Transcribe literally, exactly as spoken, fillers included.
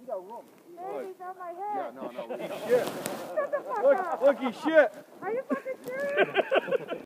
got room. Hey, he's on my head. Yeah, no, no. He's shit. Shut the fuck Look, up. look, he's shit. Are you fucking serious?